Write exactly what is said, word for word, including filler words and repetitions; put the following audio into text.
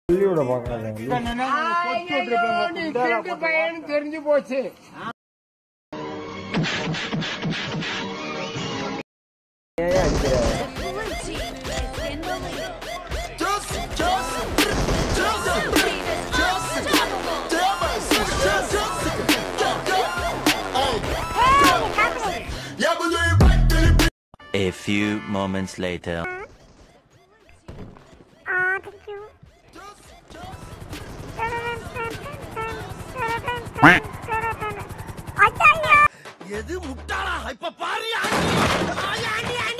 சொல்லிவிட பாக்காதீங்க. தெரிஞ்சு போச்சு. A few moments later. Ah, thank you. எது முட்டாளா இப்ப பாரு